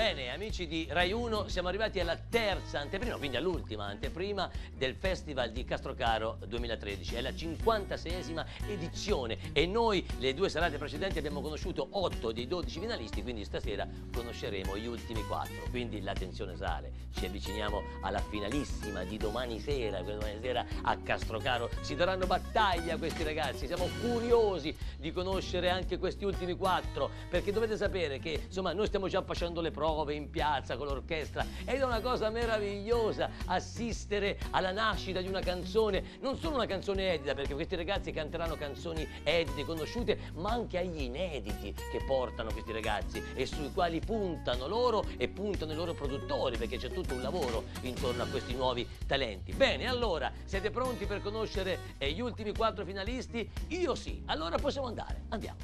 Bene, amici di Rai 1, siamo arrivati alla terza anteprima, quindi all'ultima anteprima del Festival di Castrocaro 2013. È la 56esima edizione e noi, le due serate precedenti, abbiamo conosciuto 8 dei 12 finalisti, quindi stasera conosceremo gli ultimi 4. Quindi l'attenzione sale, ci avviciniamo alla finalissima di domani sera a Castrocaro. Si daranno battaglia questi ragazzi, siamo curiosi di conoscere anche questi ultimi 4, perché dovete sapere che insomma noi stiamo già facendo le prove in piazza con l'orchestra ed è una cosa meravigliosa assistere alla nascita di una canzone, non solo una canzone edita, perché questi ragazzi canteranno canzoni edite, conosciute, ma anche agli inediti che portano questi ragazzi e sui quali puntano loro e puntano i loro produttori, perché c'è tutto un lavoro intorno a questi nuovi talenti. Bene, allora, siete pronti per conoscere gli ultimi 4 finalisti? Io sì, allora possiamo andare, andiamo.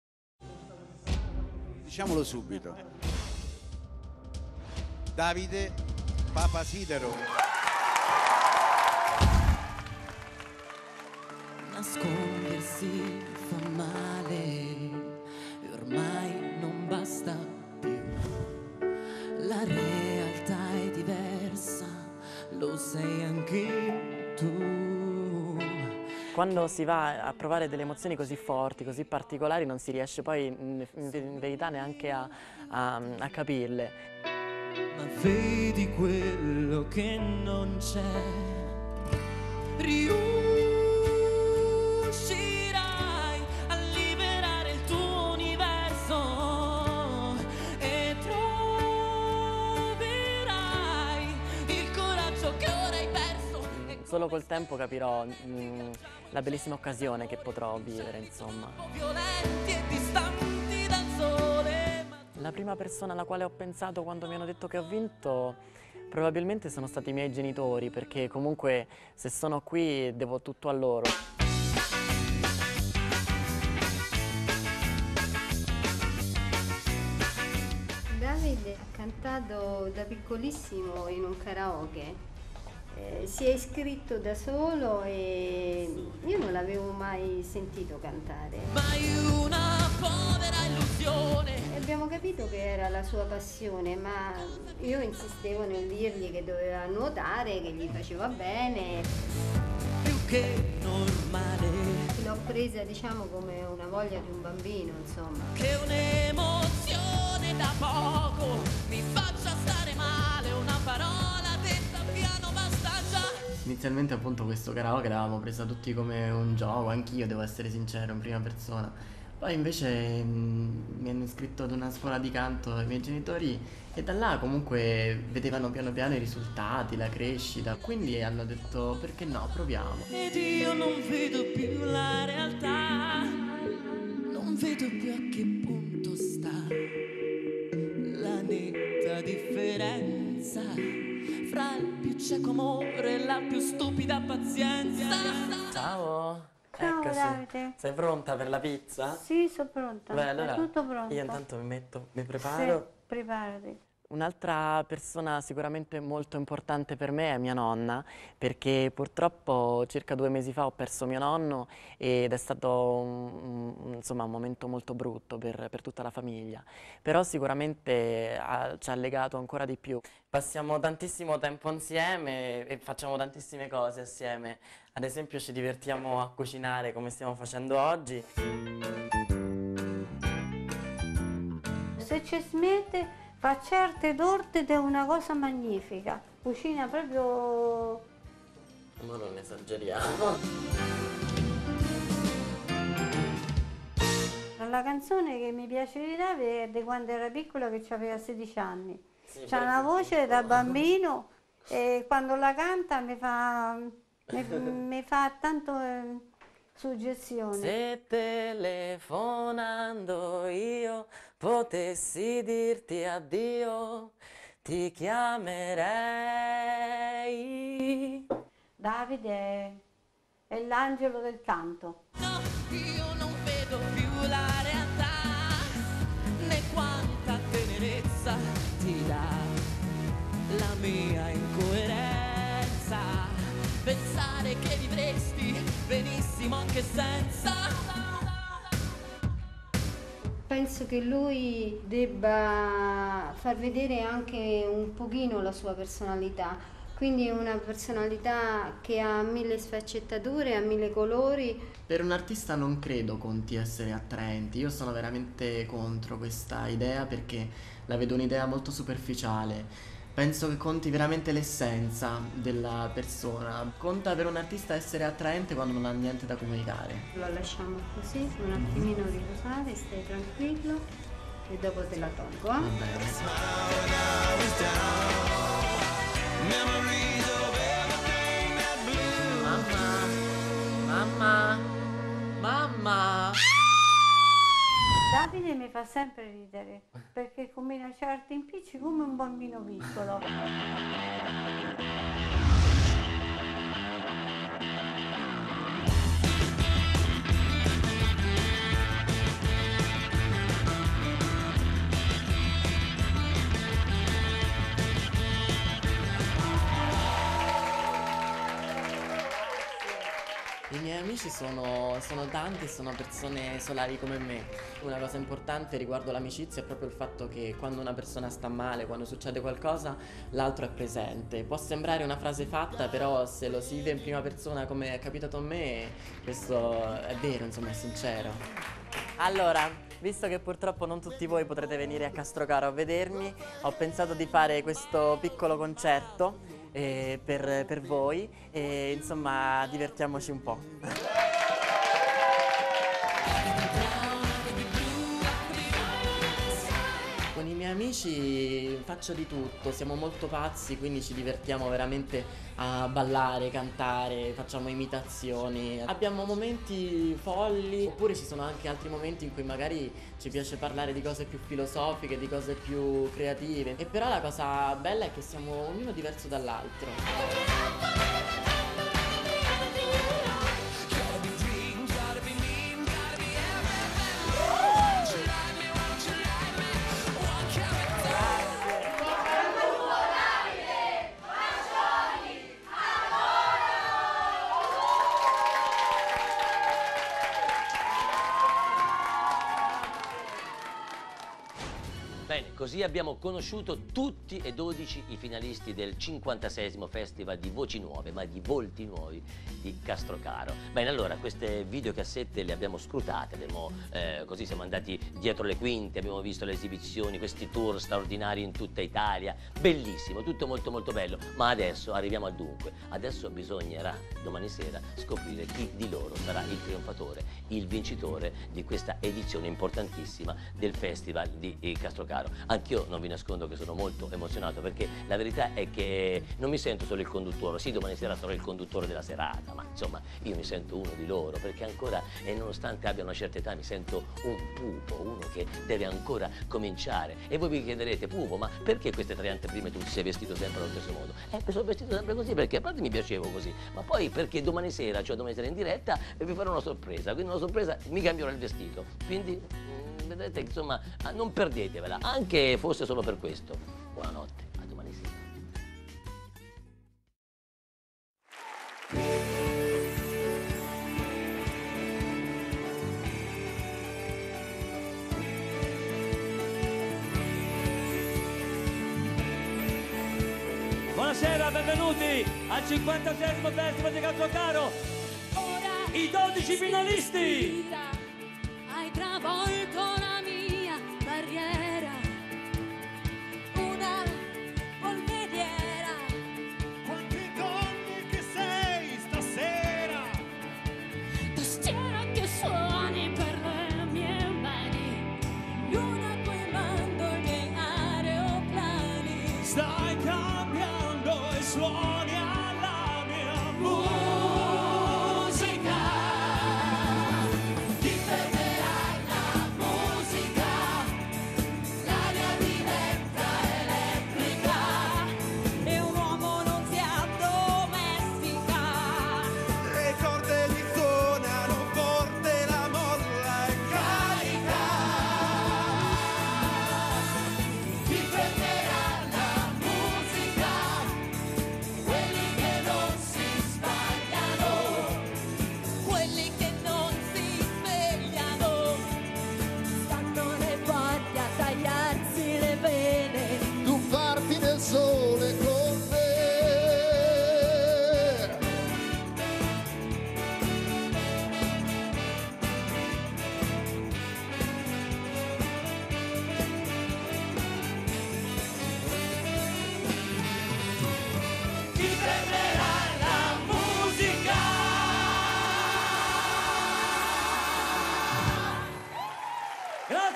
Diciamolo subito. Davide Papasidero. Nascondersi fa male e ormai non basta più. La realtà è diversa, lo sei anche tu. Quando si va a provare delle emozioni così forti, così particolari, non si riesce poi in verità neanche a capirle. Ma vedi quello che non c'è, riuscirai a liberare il tuo universo e troverai il coraggio che ora hai perso. Solo col tempo capirò la bellissima occasione che potrò vivere, insomma. Violenti e distanti dal sole. La prima persona alla quale ho pensato quando mi hanno detto che ho vinto probabilmente sono stati i miei genitori, perché comunque se sono qui devo tutto a loro. Davide ha cantato da piccolissimo in un karaoke. Si è iscritto da solo e io non l'avevo mai sentito cantare. Mai una povera illusione. E abbiamo capito che era la sua passione, ma io insistevo nel dirgli che doveva nuotare, che gli faceva bene. Più che normale. L'ho presa, diciamo, come una voglia di un bambino, insomma. Che un'emozione da poco mi faccia stare male, una parola detta piano basta già. Inizialmente appunto questo karaoke l'avevamo presa tutti come un gioco, anch'io devo essere sincero in prima persona. Poi invece mi hanno iscritto ad una scuola di canto i miei genitori e da là comunque vedevano piano piano i risultati, la crescita, quindi hanno detto perché no, proviamo. Ed io non vedo più la realtà, non vedo più a che punto sta la netta differenza fra il più cieco amore e la più stupida pazienza. Ciao! Ciao, Eccoci. Davide. Sei pronta per la pizza? Sì, sono pronta. Beh, allora È tutto pronto. io intanto mi preparo. Sì, preparati. Un'altra persona sicuramente molto importante per me è mia nonna, perché purtroppo circa 2 mesi fa ho perso mio nonno ed è stato insomma, un momento molto brutto per tutta la famiglia, però sicuramente ci ha legato ancora di più. Passiamo tantissimo tempo insieme e facciamo tantissime cose assieme, ad esempio ci divertiamo a cucinare come stiamo facendo oggi. Se ci smette fa certe torte ed è una cosa magnifica. Cucina proprio... Ma non esageriamo. La canzone che mi piace di Davide è di quando era piccola, che aveva 16 anni. Sì, C'ha una voce da bambino e quando la canta mi fa tanto suggestione. Se telefonando io potessi dirti addio, ti chiamerei. Davide è l'angelo del canto. No, io non vedo più la realtà, né quanta tenerezza ti dà la mia incoerenza. Pensare che vivresti benissimo anche senza. penso che lui debba far vedere anche un pochino la sua personalità, quindi una personalità che ha 1000 sfaccettature, ha 1000 colori. Per un artista non credo conti essere attraenti, io sono veramente contro questa idea perché la vedo un'idea molto superficiale. Penso che conti veramente l'essenza della persona. Conta per un artista essere attraente quando non ha niente da comunicare. Lo lasciamo così, un attimino riposare, stai tranquillo e dopo te la tolgo. Va bene. Mamma, mamma. Davide mi fa sempre ridere perché combina certi impicci come un bambino piccolo. I miei amici sono tanti e sono persone solari come me. Una cosa importante riguardo l'amicizia è proprio il fatto che quando una persona sta male, quando succede qualcosa, l'altro è presente. Può sembrare una frase fatta, però se lo si vive in prima persona come è capitato a me, questo è vero, insomma, è sincero. Allora, visto che purtroppo non tutti voi potrete venire a Castrocaro a vedermi, ho pensato di fare questo piccolo concerto per voi e insomma divertiamoci un po'. Con i miei amici faccio di tutto, siamo molto pazzi, quindi ci divertiamo veramente a ballare, cantare, facciamo imitazioni. Abbiamo momenti folli, oppure ci sono anche altri momenti in cui magari ci piace parlare di cose più filosofiche, di cose più creative. E però la cosa bella è che siamo ognuno diverso dall'altro. Bene, così abbiamo conosciuto tutti e 12 i finalisti del 56esimo Festival di Voci Nuove, ma di volti nuovi di Castrocaro. Bene, allora, queste videocassette le abbiamo scrutate, così siamo andati dietro le quinte, abbiamo visto le esibizioni, questi tour straordinari in tutta Italia, bellissimo, tutto molto molto bello, ma adesso arriviamo al dunque. Adesso bisognerà domani sera scoprire chi di loro sarà il trionfatore, il vincitore di questa edizione importantissima del Festival di Castrocaro. Anch'io non vi nascondo che sono molto emozionato perché la verità è che non mi sento solo il conduttore, sì, domani sera sarò il conduttore della serata, ma insomma io mi sento uno di loro perché ancora, e nonostante abbia una certa età, mi sento un pupo, uno che deve ancora cominciare. E voi vi chiederete: Pupo, ma perché queste 3 anteprime tu ti sei vestito sempre allo stesso modo? Mi sono vestito sempre così perché a parte mi piacevo così, ma poi perché domani sera, cioè domani sera in diretta, vi farò una sorpresa, quindi una sorpresa, mi cambierò il vestito, quindi vedete, insomma, non perdetevela, anche fosse solo per questo. Buonanotte, a domani sera. Buonasera, benvenuti al 56esimo Festival di Castrocaro. I 12 finalisti. Hai travolto la mia barriera, una polveriera. Quante donne che sei stasera, Tastiera che suoni per le mie mani, luna coi mandorli aeroplani. stai cambiando e suoni alla mia musica. Ti perderai la musica, l'aria diventa elettrica E un uomo non si addomestica. le corde gli suonano forte, la molla è carica. Ti perderà la musica,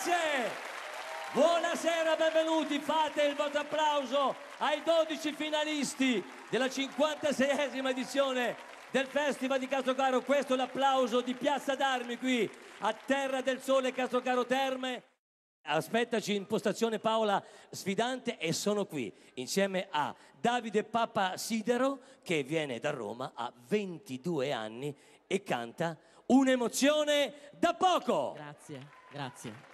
Grazie! Buonasera, benvenuti, fate il vostro applauso ai 12 finalisti della 56esima edizione del Festival di Castrocaro. Questo è l'applauso di Piazza d'Armi qui a Terra del Sole, Castrocaro Terme. Aspettaci in postazione Paola Sfidante e sono qui insieme a Davide Papasidero che viene da Roma, ha 22 anni e canta Un'emozione da poco. Grazie, grazie.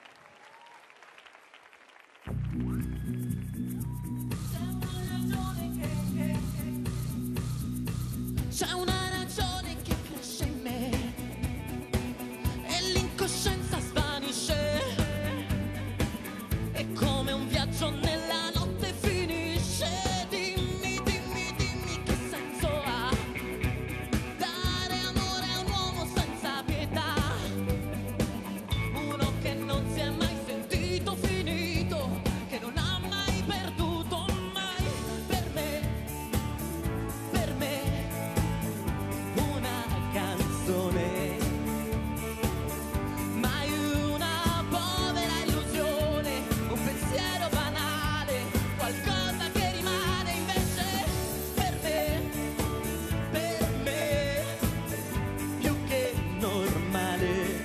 C'è una ragione che cresce in me e l'incoscienza svanisce. È come un viaggio nella notte finisce. Dimmi, dimmi, dimmi che senso ha dare amore a un uomo senza pietà. Uno che non si è mai sentito finito, che non ha mai perduto mai. Per me una canzone, mai una povera illusione, un pensiero banale, qualcosa che rimane invece per me, più che normale,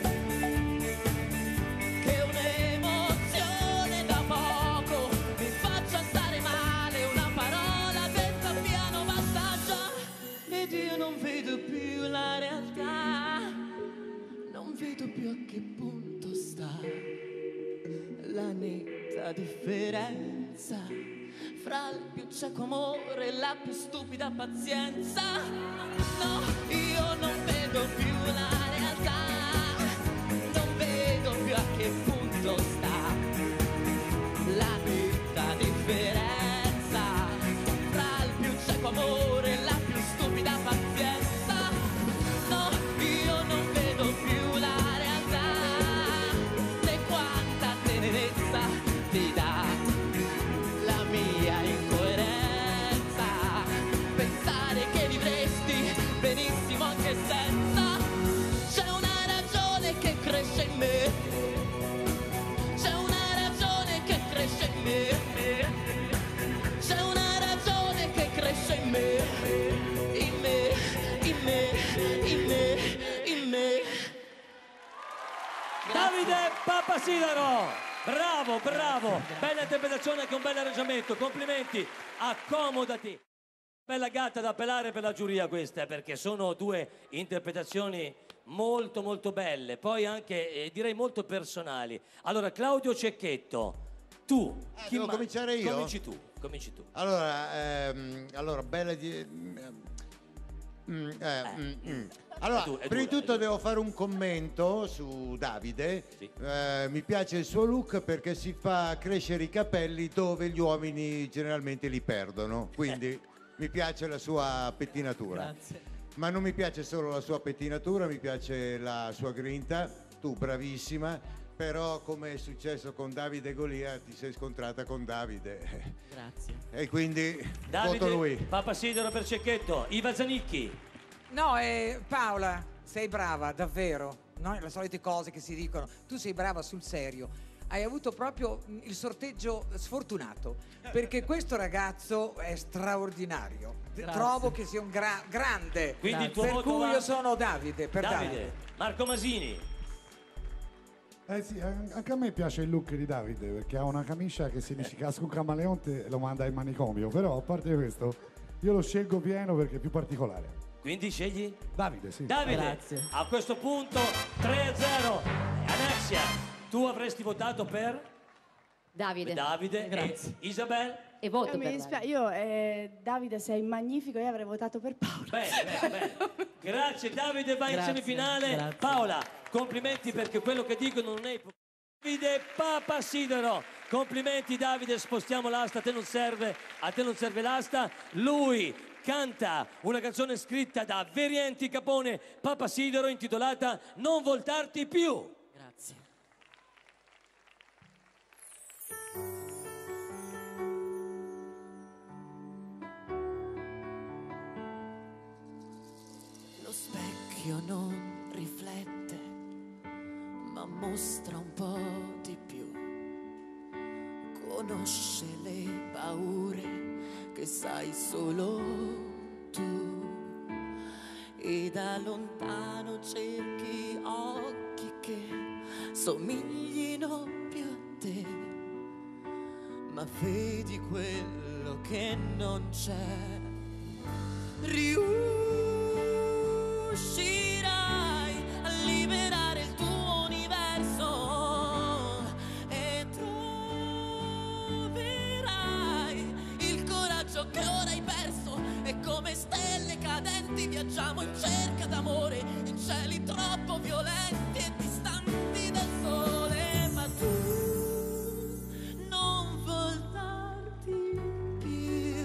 che un'emozione da poco mi faccia stare male, una parola detta piano basta già. Ed io non vedo più la realtà, non vedo più a che punto sta la netta differenza fra il più cieco amore e la più stupida pazienza. No, io non vedo più la realtà, non vedo più a che punto sta la netta differenza fra il più cieco amore e la più stupida pazienza. No, io non vedo più la realtà, né quanta tenerezza ti dà la mia incoerenza. Pensare che vivresti benissimo anche senza. C'è una ragione che cresce in me, c'è una ragione che cresce in me, c'è una ragione che cresce in me, in me, in me, in me, in me. Davide Papasidero, bravo, bravo, bella interpretazione, anche un bel arrangiamento, complimenti, accomodati. Bella gatta da pelare per la giuria questa, perché sono due interpretazioni molto molto belle, poi anche direi molto personali. Allora, Claudio Cecchetto, tu, devo cominciare io? Cominci tu, cominci tu. Allora, bella Allora, prima di tutto devo fare un commento su Davide. Sì. Mi piace il suo look perché si fa crescere i capelli dove gli uomini generalmente li perdono, quindi mi piace la sua pettinatura. Grazie. Ma non mi piace solo la sua pettinatura, mi piace la sua grinta. Tu bravissima, però come è successo con Davide e Golia ti sei scontrata con Davide. Grazie. E quindi Davide voto lui. Papasidero per Cecchetto. Iva Zanicchi. No, Paola, sei brava, davvero. No? Le solite cose che si dicono. Tu sei brava sul serio. Hai avuto proprio il sorteggio sfortunato, perché questo ragazzo è straordinario. Grazie. Trovo che sia un grande. Quindi il tuo per voto cui va- io sono Davide, per Davide. Marco Masini. Sì, anche a me piace il look di Davide perché ha una camicia che se dici casca un camaleonte lo manda in manicomio, però a parte questo io lo scelgo pieno perché è più particolare. Quindi scegli? Davide, sì. Davide, Grazie. a questo punto 3-0. Alexia, tu avresti votato per Davide. Davide. Grazie. E Isabel? E voto Mi per dispiace, Davide. io Davide sei magnifico, io avrei votato per Paolo. Bene. Grazie, Davide va in Grazie, semifinale. grazie. Paola, complimenti perché quello che dicono non è... Davide Papasidero, complimenti Davide, spostiamo l'asta, a te non serve l'asta. Lui canta una canzone scritta da Verienti Capone Papasidero intitolata Non voltarti più. Grazie. Lo specchio non riflette, ma ma mostra un po' di più. Conosce le paure che sai solo tu, e da lontano cerchi occhi che somiglino più a te, ma vedi quello che non c'è. Riuscirai a liberare il tuo universo e troverai il coraggio che ora hai perso, e come stelle cadenti viaggiamo in cerca d'amore in cieli troppo violenti e distanti dal sole, ma tu non voltarti più.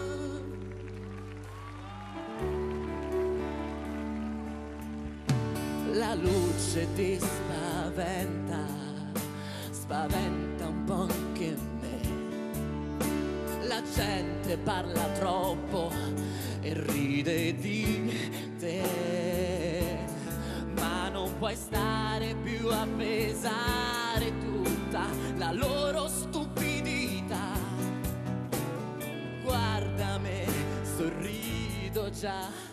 La luce ti spaventa, spaventa un po' anche me. La gente parla troppo e ride di te, ma non puoi stare più a pesare tutta la loro stupidità. Guarda me, sorrido già.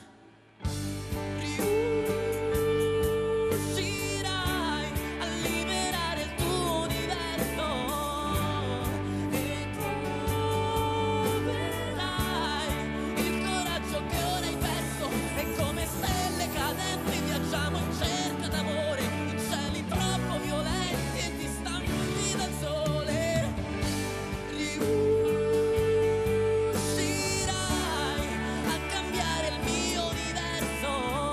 Riuscirai a liberare il tuo universo e troverai il coraggio che ora hai perso, e come stelle cadenti viaggiamo in cerca d'amore in cieli troppo violenti e distanti dal sole. Riuscirai a cambiare il mio universo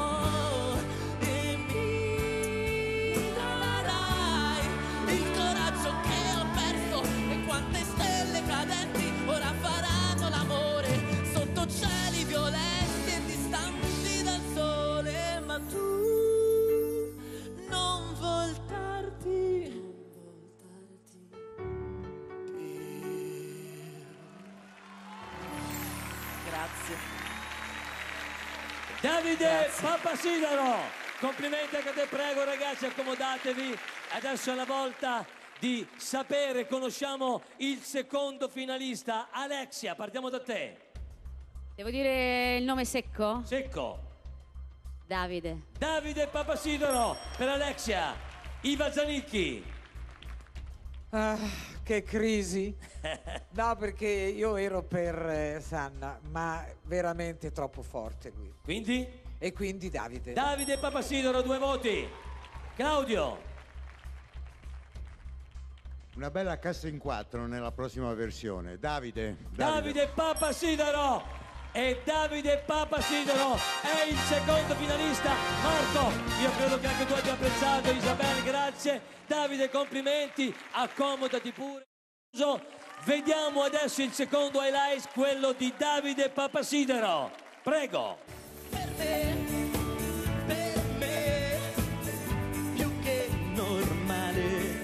e mi darai il coraggio che ho perso, e quante stelle cadenti ora faranno l'amore sotto cieli violenti e distanti dal sole, ma tu non voltarti Grazie. Davide Papasidero, complimenti anche a te, prego ragazzi, accomodatevi. Adesso è la volta di sapere, conosciamo il secondo finalista. Alexia, partiamo da te. Devo dire il nome secco? Secco. Davide. Davide Papasidero per Alexia. Iva Zanicchi. Ah, che crisi. No, perché io ero per Sanna, ma veramente troppo forte lui. Quindi? E quindi Davide. Davide Papasidero, 2 voti. Claudio. Una bella cassa in 4 nella prossima versione. Davide Papasidero. E Davide Papasidero è il secondo finalista. Marco, io credo che anche tu abbia apprezzato. Isabel, grazie. Davide, complimenti, accomodati pure. Vediamo adesso il secondo highlight, quello di Davide Papasidero. Prego. per me, più che normale,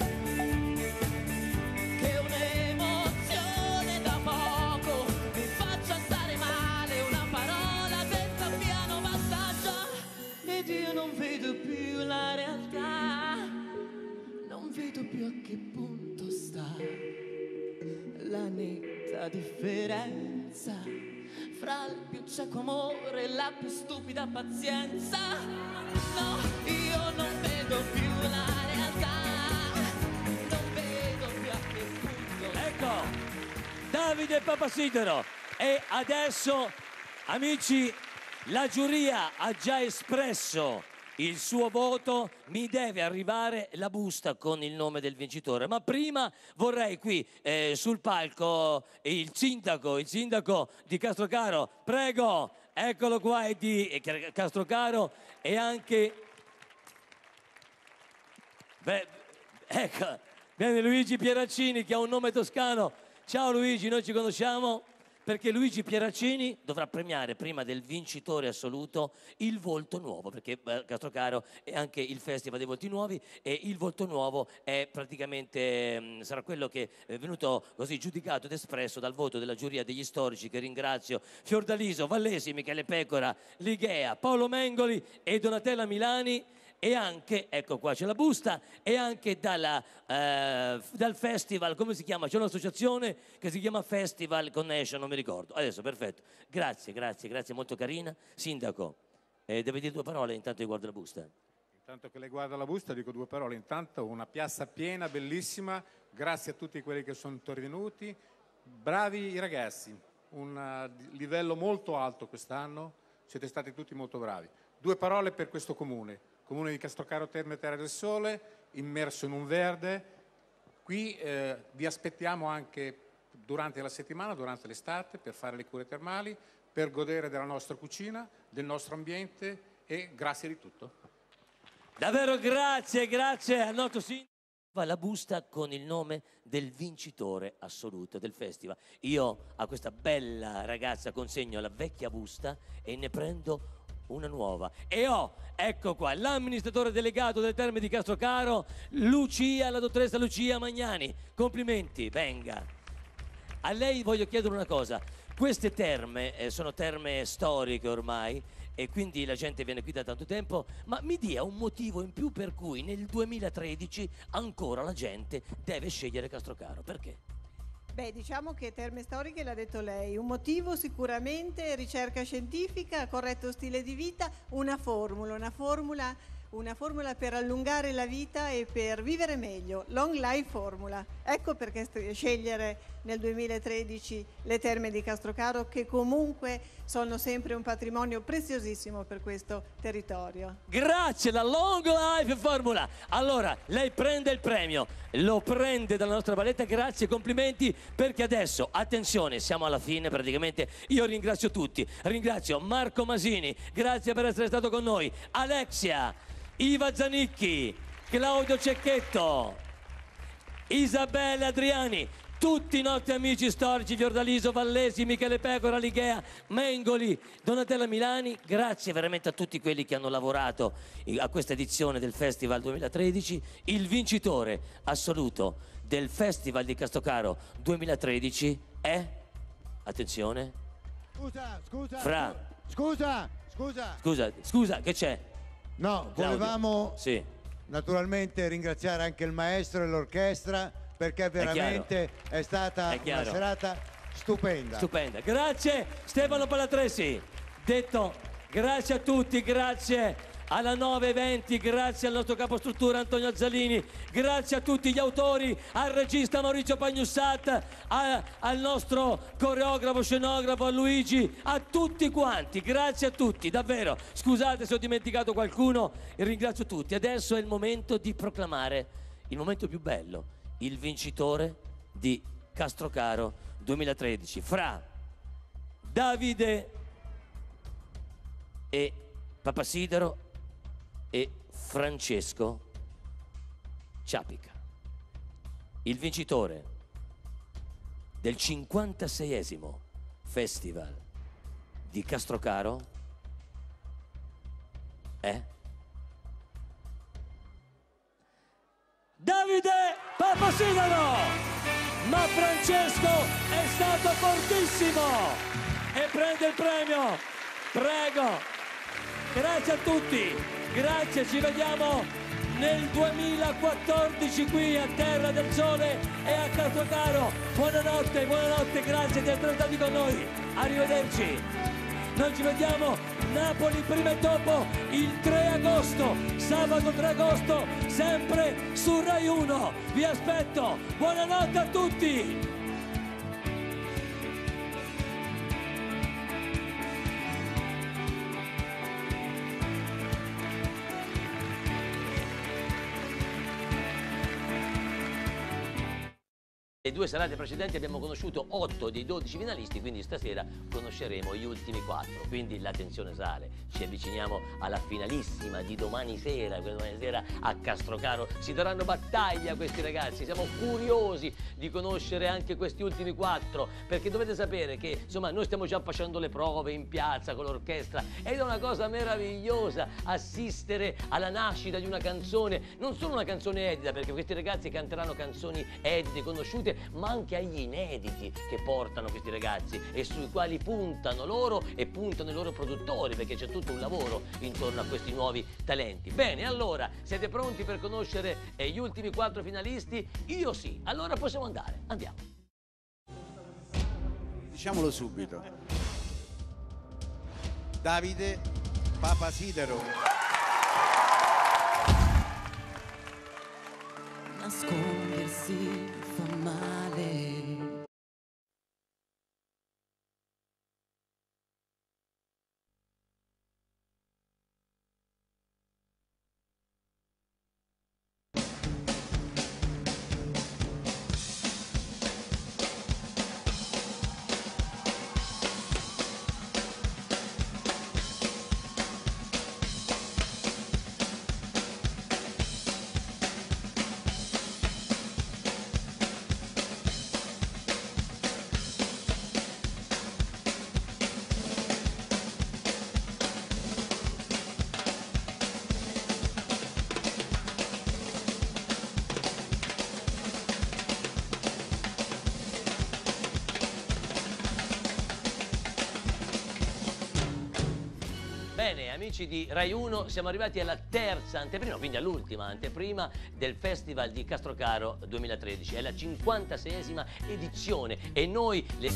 che un'emozione da poco mi faccia stare male, una parola detta piano basta già, ed io non vedo più la realtà, non vedo più a che punto sta la netta differenza fra il più cieco amore e la più stupida pazienza. No, io non vedo più la realtà, non vedo più a che punto. Ecco, Davide Papasidero. E adesso, amici, la giuria ha già espresso il suo voto, mi deve arrivare la busta con il nome del vincitore, ma prima vorrei qui sul palco il sindaco di Castrocaro, prego, eccolo qua, è di Castrocaro e anche, ecco, viene Luigi Pieraccini che ha un nome toscano. Ciao Luigi, noi ci conosciamo perché Luigi Pieraccini dovrà premiare prima del vincitore assoluto il volto nuovo, perché Castrocaro è anche il Festival dei Volti Nuovi e il volto nuovo è praticamente sarà quello che è venuto così giudicato ed espresso dal voto della giuria degli storici, che ringrazio: Fiordaliso, Vallesi, Michele Pecora, Lighea, Paolo Mengoli e Donatella Milani. e anche, ecco qua c'è la busta, e anche dal festival, come si chiama? C'è un'associazione che si chiama Festival Connection, non mi ricordo. Adesso, perfetto. Grazie, molto carina. Sindaco, deve dire 2 parole intanto che guarda la busta. Intanto che lei guarda la busta dico 2 parole. Intanto una piazza piena, bellissima, grazie a tutti quelli che sono intervenuti, bravi i ragazzi, un livello molto alto quest'anno, siete stati tutti molto bravi. 2 parole per questo comune di Castrocaro Terme Terra del Sole, immerso in un verde. Qui vi aspettiamo anche durante la settimana, durante l'estate, per fare le cure termali, per godere della nostra cucina, del nostro ambiente, e grazie di tutto. Davvero grazie al nostro sindaco. La busta con il nome del vincitore assoluto del festival. Io a questa bella ragazza consegno la vecchia busta e ne prendo una nuova. E ecco qua, l'amministratore delegato delle Terme di Castrocaro, la dottoressa Lucia Magnani. Complimenti, venga. A lei voglio chiedere una cosa. Queste terme sono terme storiche ormai, e quindi la gente viene qui da tanto tempo, ma mi dia un motivo in più per cui nel 2013 ancora la gente deve scegliere Castrocaro. Perché? Beh, diciamo che terme storiche l'ha detto lei, un motivo sicuramente ricerca scientifica, corretto stile di vita, una formula per allungare la vita e per vivere meglio, long life formula. Ecco perché scegliere nel 2013 le Terme di Castrocaro, che comunque sono sempre un patrimonio preziosissimo per questo territorio. Grazie, la long life formula. Allora, lei prende il premio, lo prende dalla nostra Valletta, grazie, complimenti, perché adesso, attenzione, siamo alla fine praticamente. Io ringrazio tutti, ringrazio Marco Masini, grazie per essere stato con noi, Alexia, Iva Zanicchi, Claudio Cecchetto, Isabella Adriani, tutti i nostri amici storici, Fiordaliso, Vallesi, Michele Pecora, Lighea, Mengoli, Donatella Milani. Grazie veramente a tutti quelli che hanno lavorato a questa edizione del Festival 2013. Il vincitore assoluto del Festival di Castrocaro 2013 è, attenzione, scusa, che c'è? No, volevamo naturalmente ringraziare anche il maestro e l'orchestra, perché veramente è stata una serata stupenda. Grazie Stefano Palatresi. Detto, grazie a tutti, grazie alla 920, grazie al nostro capostruttura Antonio Azzalini, grazie a tutti gli autori, al regista Maurizio Pagnussat, al nostro coreografo, scenografo, a Luigi, a tutti quanti, grazie a tutti, davvero. Scusate se ho dimenticato qualcuno, ringrazio tutti. Adesso è il momento di proclamare il momento più bello, il vincitore di Castrocaro 2013, fra Davide e Papasidero e Francesco Ciapica. Il vincitore del 56esimo Festival di Castrocaro è Davide Papasidero. Ma Francesco è stato fortissimo e prende il premio. Prego. Grazie a tutti, grazie, ci vediamo nel 2014 qui a Terra del Sole e a Castrocaro. Buonanotte, grazie di essere stati con noi, arrivederci. Noi ci vediamo Napoli prima e dopo il 3 agosto, sabato 3 agosto, sempre su Rai 1. Vi aspetto, buonanotte a tutti. Le 2 serate precedenti abbiamo conosciuto 8 dei 12 finalisti, quindi stasera conosceremo gli ultimi 4, quindi la tensione sale. Ci avviciniamo alla finalissima di domani sera a Castrocaro. Si daranno battaglia questi ragazzi, siamo curiosi di conoscere anche questi ultimi 4, perché dovete sapere che insomma noi stiamo già facendo le prove in piazza con l'orchestra ed è una cosa meravigliosa assistere alla nascita di una canzone, non solo una canzone edita, perché questi ragazzi canteranno canzoni edite, conosciute, conosciute, ma anche agli inediti che portano questi ragazzi e sui quali puntano loro e puntano i loro produttori, perché c'è tutto un lavoro intorno a questi nuovi talenti. Bene, allora, siete pronti per conoscere gli ultimi 4 finalisti? Io sì, allora possiamo andare, andiamo. Diciamolo subito. Davide Papasidero. Nascondersi fa male. Bene, amici di Rai 1, siamo arrivati alla terza anteprima, quindi all'ultima anteprima del Festival di Castrocaro 2013. È la 56esima edizione e noi le...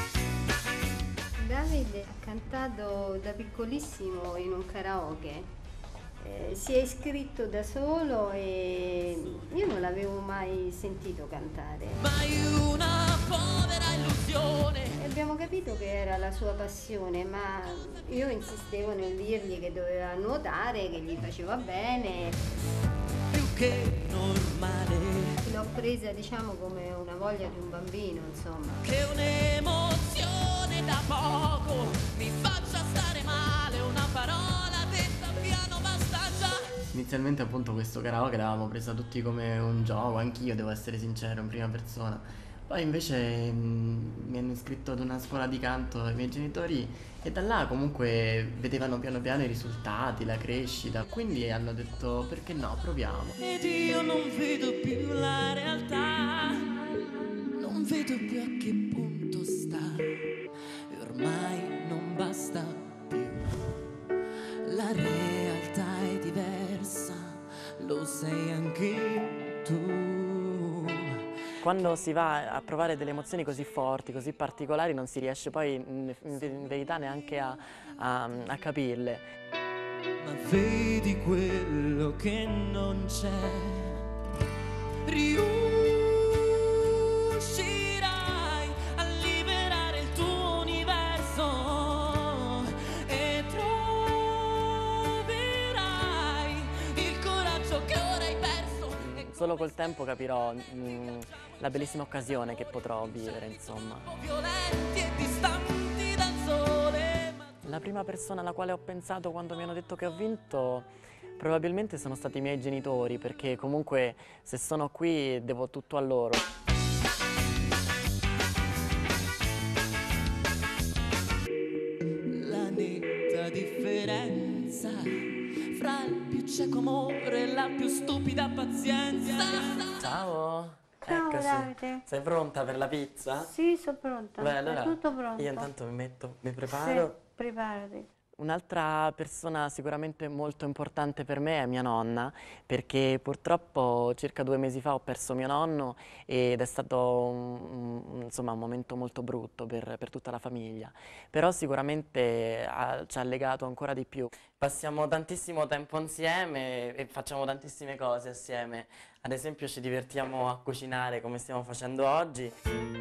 Davide ha cantato da piccolissimo in un karaoke. Si è iscritto da solo e io non l'avevo mai sentito cantare. Mai una povera illusione. E abbiamo capito che era la sua passione, ma io insistevo nel dirgli che doveva nuotare, che gli faceva bene. Più che normale. L'ho presa, diciamo, come una voglia di un bambino, insomma. Che un'emozione da poco mi faccia stare male, una parola detta piano basta già. Inizialmente appunto questo karaoke l'avevamo presa tutti come un gioco, anch'io devo essere sincero in prima persona. Poi invece mi hanno iscritto ad una scuola di canto i miei genitori e da là comunque vedevano piano piano i risultati, la crescita, quindi hanno detto perché no, proviamo. Ed io non vedo più la realtà, non vedo più a che punto sta, e ormai non basta più, la realtà è diversa, lo sei anche tu. Quando si va a provare delle emozioni così forti, così particolari, non si riesce poi in verità neanche a capirle. Ma vedi quello che non c'è, riuscirai a liberare il tuo universo e troverai il coraggio che ora hai perso. Solo col tempo capirò la bellissima occasione che potrò vivere, insomma. Violenti e distanti dal sole. La prima persona alla quale ho pensato quando mi hanno detto che ho vinto probabilmente sono stati i miei genitori, perché comunque se sono qui devo tutto a loro. La netta differenza fra il più cieco amore e la più stupida pazienza. Ciao! Ciao, Eccoci. Davide. Sei pronta per la pizza? Sì, sono pronta. Beh, allora È tutto pronto. io intanto mi preparo. Sì, preparati. Un'altra persona sicuramente molto importante per me è mia nonna, perché purtroppo circa 2 mesi fa ho perso mio nonno ed è stato insomma, un momento molto brutto per tutta la famiglia, però sicuramente ci ha legato ancora di più. Passiamo tantissimo tempo insieme e facciamo tantissime cose assieme, ad esempio ci divertiamo a cucinare come stiamo facendo oggi.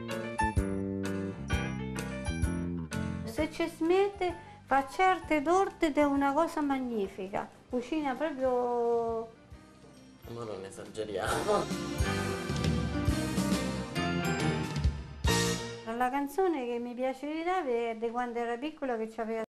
Se ci smette fa certe torte ed è una cosa magnifica. Cucina proprio... Ma non esageriamo. La canzone che mi piace di Davide è di quando era piccola che c'aveva